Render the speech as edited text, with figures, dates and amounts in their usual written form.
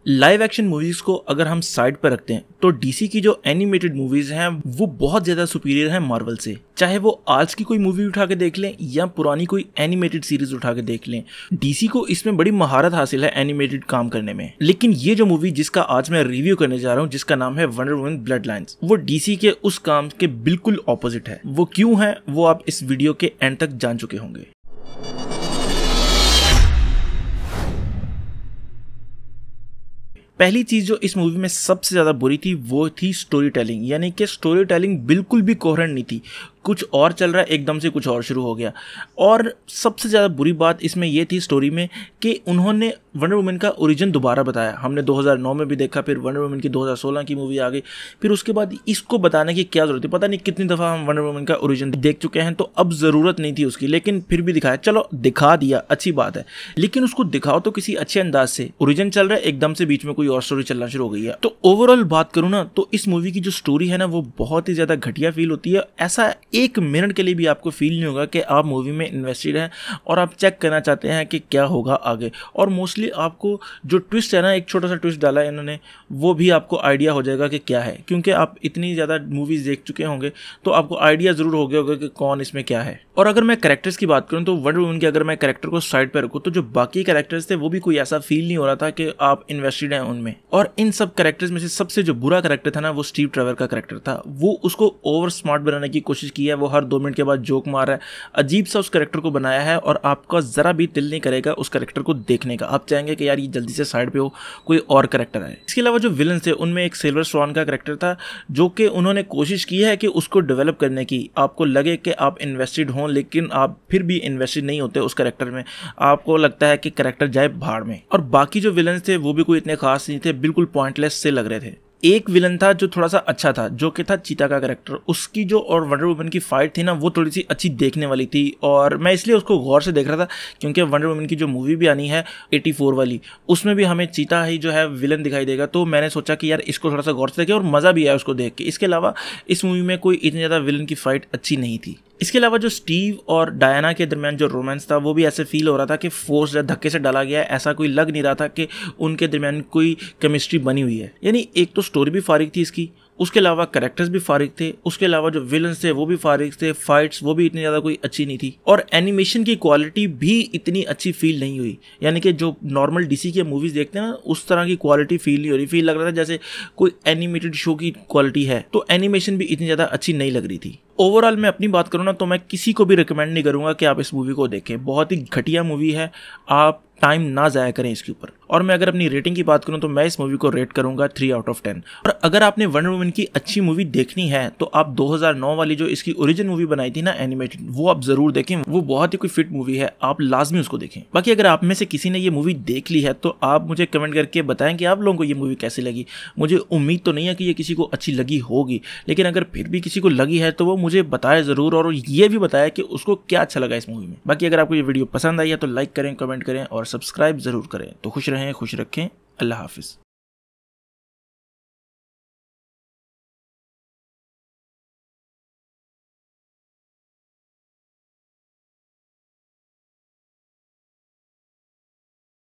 Live action movies को अगर हम साइड पर रखते हैं तो डीसी की जो एनिमेटेड मूवीज हैं वो बहुत ज्यादा सुपीरियर हैं मार्वल से। चाहे वो आज की कोई मूवी उठा के देख लें या पुरानी कोई एनिमेटेड सीरीज उठा के देख लें, डीसी को इसमें बड़ी महारत हासिल है एनिमेटेड काम करने में। लेकिन ये जो मूवी जिसका आज मैं रिव्यू करने जा रहा हूँ, जिसका नाम है वंडर वुमन ब्लड लाइन्स, वो डीसी के उस काम के बिल्कुल ऑपोजिट है। वो क्यों है वो आप इस वीडियो के एंड तक जान चुके होंगे। पहली चीज जो इस मूवी में सबसे ज्यादा बुरी थी वो थी स्टोरी टेलिंग, यानी कि स्टोरी टेलिंग बिल्कुल भी कोहेरेंट नहीं थी। कुछ और चल रहा है, एकदम से कुछ और शुरू हो गया। और सबसे ज़्यादा बुरी बात इसमें यह थी स्टोरी में कि उन्होंने वंडर वुमन का ओरिजिन दोबारा बताया। हमने 2009 में भी देखा, फिर वंडर वुमन की 2016 की मूवी आ गई, फिर उसके बाद इसको बताने की क्या जरूरत है। पता नहीं कितनी दफ़ा हम वंडर वुमन का ओरिजिन देख चुके हैं, तो अब ज़रूरत नहीं थी उसकी, लेकिन फिर भी दिखाया। चलो दिखा दिया, अच्छी बात है, लेकिन उसको दिखाओ तो किसी अच्छे अंदाज से। ओरिजिन चल रहा है, एकदम से बीच में कोई और स्टोरी चलना शुरू हो गई है। तो ओवरऑल बात करूँ ना, तो इस मूवी की जो स्टोरी है ना वो बहुत ही ज़्यादा घटिया फील होती है। ऐसा एक मिनट के लिए भी आपको फील नहीं होगा कि आप मूवी में इन्वेस्टेड हैं और आप चेक करना चाहते हैं कि क्या होगा आगे। और मोस्टली आपको जो ट्विस्ट है ना, एक छोटा सा ट्विस्ट डाला है इन्होंने, वो भी आपको आइडिया हो जाएगा कि क्या है, क्योंकि आप इतनी ज़्यादा मूवीज़ देख चुके होंगे तो आपको आइडिया ज़रूर हो गया होगा कि कौन इसमें क्या है। और अगर मैं कैरेक्टर्स की बात करूँ तो वंडर वुमन के अगर मैं कैरेक्टर को साइड पर रखूँ तो जो बाकी कैरेक्टर्स थे वो भी कोई ऐसा फील नहीं हो रहा था कि आप इन्वेस्टेड हैं उनमें। और इन सब कैरेक्टर्स में से सबसे जो बुरा कैरेक्टर था ना वो स्टीव ट्रेवर का कैरेक्टर था। वो उसको ओवर स्मार्ट बनाने की कोशिश की है, वो हर 2 मिनट के बाद जोक मार रहा है, अजीब सा उस कैरेक्टर को बनाया है और आपका जरा भी दिल नहीं करेगा उस कैरेक्टर को देखने का। आप चाहेंगे कि यार ये जल्दी से साइड पे हो, कोई और कैरेक्टर आए। इसके अलावा जो विलन थे उनमें एक सिल्वर स्वॉन का कैरेक्टर था, जो कि उन्होंने कोशिश की है कि उसको डेवलप करने की, आपको लगे कि आप इन्वेस्टेड हों लेकिन आप फिर भी इन्वेस्टेड नहीं होते उस कैरेक्टर में, आपको लगता है कि कैरेक्टर जाए भाड़ में। और बाकी जो विलन थे वो भी कोई इतने खास नहीं थे, बिल्कुल पॉइंटलेस से लग रहे थे। एक विलन था जो थोड़ा सा अच्छा था, जो कि था चीता का कैरेक्टर। उसकी जो और वंडर वुमन की फाइट थी ना वो थोड़ी सी अच्छी देखने वाली थी, और मैं इसलिए उसको गौर से देख रहा था क्योंकि वंडर वुमन की जो मूवी भी आनी है 84 वाली, उसमें भी हमें चीता ही जो है विलन दिखाई देगा। तो मैंने सोचा कि यार इसको थोड़ा सा गौर से देखें, और मज़ा भी आया उसको देख के। इसके अलावा इस मूवी में कोई इतनी ज़्यादा विलन की फाइट अच्छी नहीं थी। इसके अलावा जो स्टीव और डायना के दरमियान जो रोमांस था वो भी ऐसे फील हो रहा था कि फोर्स या धक्के से डाला गया है, ऐसा कोई लग नहीं रहा था कि उनके दरमियान कोई केमिस्ट्री बनी हुई है। यानी एक तो स्टोरी भी फारिग थी इसकी, उसके अलावा कैरेक्टर्स भी फारिग थे, उसके अलावा जो विलन्स थे वो भी फारिग थे, फाइट्स वो भी इतनी ज़्यादा कोई अच्छी नहीं थी, और एनिमेशन की क्वालिटी भी इतनी अच्छी फील नहीं हुई। यानी कि जो नॉर्मल डीसी के मूवीज़ देखते हैं ना उस तरह की क्वालिटी फील नहीं हो रही। फील लग रहा था जैसे कोई एनिमेटेड शो की क्वालिटी है, तो एनिमेशन भी इतनी ज़्यादा अच्छी नहीं लग रही थी। ओवरऑल मैं अपनी बात करूँ ना तो मैं किसी को भी रिकमेंड नहीं करूँगा कि आप इस मूवी को देखें। बहुत ही घटिया मूवी है, आप टाइम ना ज़ाया करें इसके ऊपर। और मैं अगर अपनी रेटिंग की बात करूं तो मैं इस मूवी को रेट करूंगा 3 आउट ऑफ 10। और अगर आपने वंडर वुमन की अच्छी मूवी देखनी है तो आप 2009 वाली जो इसकी ओरिजिन मूवी बनाई थी ना एनिमेटेड, वो आप जरूर देखें। वो बहुत ही कोई फिट मूवी है, आप लाजमी उसको देखें। बाकी अगर आप में से किसी ने ये मूवी देख ली है तो आप मुझे कमेंट करके बताएं कि आप लोगों को ये मूवी कैसी लगी। मुझे उम्मीद तो नहीं है कि ये किसी को अच्छी लगी होगी, लेकिन अगर फिर भी किसी को लगी है तो वो मुझे बताए ज़रूर, और ये भी बताया कि उसको क्या अच्छा लगा इस मूवी में। बाकी अगर आपको ये वीडियो पसंद आई है तो लाइक करें, कमेंट करें और सब्सक्राइब जरूर करें। तो खुश रहें, खुश रखें, अल्लाह हाफिज़।